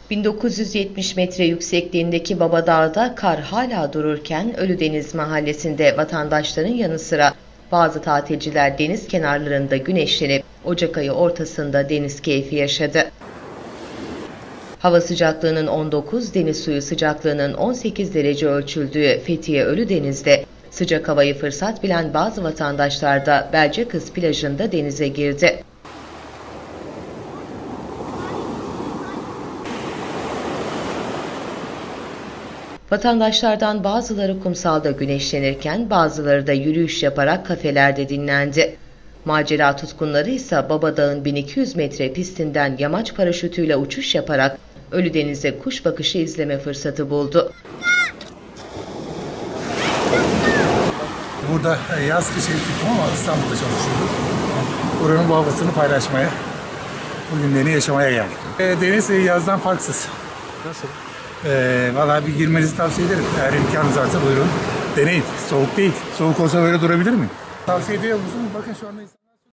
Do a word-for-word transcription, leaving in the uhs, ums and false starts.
bin dokuz yüz yetmiş metre yüksekliğindeki Babadağ'da kar hala dururken Ölüdeniz mahallesinde vatandaşların yanı sıra bazı tatilciler deniz kenarlarında güneşlenip Ocak ayı ortasında deniz keyfi yaşadı. Hava sıcaklığının on dokuz, deniz suyu sıcaklığının on sekiz derece ölçüldüğü Fethiye Ölüdeniz'de sıcak havayı fırsat bilen bazı vatandaşlar da Belcekız plajında denize girdi. Vatandaşlardan bazıları kumsalda güneşlenirken bazıları da yürüyüş yaparak kafelerde dinlendi. Macera tutkunları ise Babadağ'ın bin iki yüz metre pistinden yamaç paraşütüyle uçuş yaparak Ölüdeniz'e kuş bakışı izleme fırsatı buldu. Burada yaz kış ev tuttum ama İstanbul'da çalışıyorum. Buranın bu havasını paylaşmaya, bu günlerini yaşamaya geldik. E, deniz yazdan farksız. Nasıl? E, Valla bir girmenizi tavsiye ederim. Eğer imkanınız varsa buyurun. Deneyin. Soğuk değil. Soğuk olsa böyle durabilir mi? Tavsiye ediyor musunuz? Bakın şu anda